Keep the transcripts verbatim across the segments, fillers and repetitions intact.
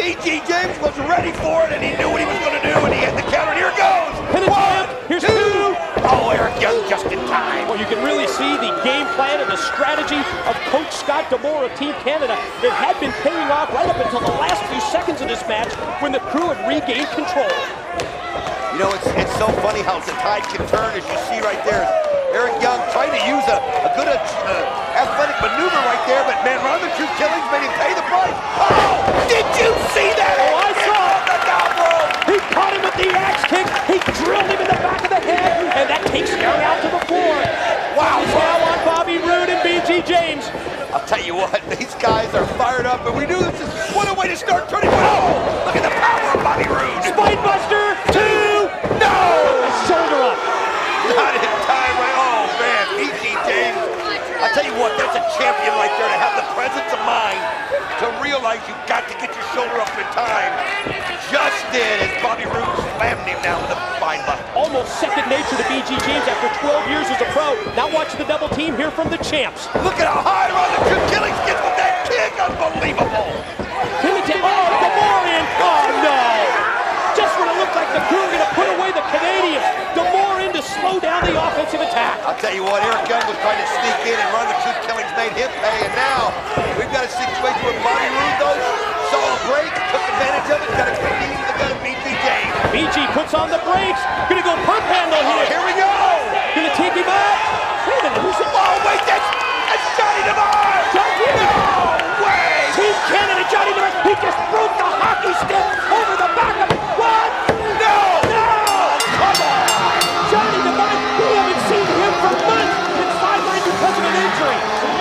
B G James was ready for it, and he knew what he was going to do, and he hit the counter, and here it goes! Pin One, Here's two! two! Oh, Eric Young just in time. Well, you can really see the game plan and the strategy of Coach Scott D'Amore of Team Canada. It had been paying off right up until the last few seconds of this match when the crew had regained control. You know, it's, it's so funny how the tide can turn, as you see right there. Eric Young trying to use a, a good uh, athletic maneuver right there, but man, round the two killings made him pay the price. Oh, did you see that? Oh, I saw it. The down rope. He caught him with the axe kick. He drilled him in the back of the head, and that takes Young out to the floor. Wow. He's now on Bobby Roode and B G James. I'll tell you what, these guys are fired up, and we knew this is what a way to start turning. Oh, look at the power of Bobby Roode. Spine buster, two, no! Shoulder up. Not in time, right? Oh, man, B G James. I'll tell you what, that's a champion right there to have the presence of mind to realize you've got to get your shoulder up in time. Just did as Bobby Roode slammed him down with a spine buster. Almost second nature to B G James after twelve years as a pro. Now watch the double team here from the champs. Look at how high around the two killings gets with that kick. Unbelievable. Pillaging, oh, D'Amore in. Oh, no. Just when it looked like the crew were going to put away the Canadians, D'Amore in to slow down the offensive attack. I'll tell you what, Eric Young was trying to sneak in, and run the two killings made him pay, and now we've got a situation where Bobby Roode, though, saw a break, took advantage of it, got a clean to the gun of B G James. B G puts on the brakes, gonna go perp handle Oh, here. here we go! Gonna take him up. Wait a minute, who's it? Oh, wait, that's, that's Johnny Demar! Johnny No way! Team Canada, Johnny Demar, he just broke the hockey stick over the back of what? No! No! Come on! Johnny Demar, we haven't seen him for months. It's sidelined because of an injury.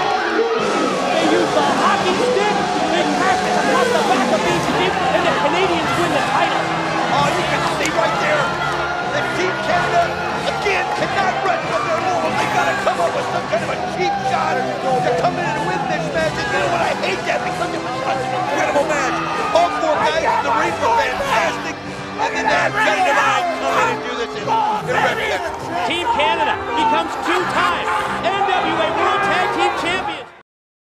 They use the hockey stick, they crash it across the back of B G James, and the Canadians win the title. Oh, you can see right there that Team Canada, again, cannot run from their laurels. They got to come up with some kind of a cheap shot to come in and win this match. And you know what? I hate that because it was such an incredible match. All four guys in the ring were fantastic. And then to have Johnny Demar come in and do this is terrific. Team Canada becomes two-time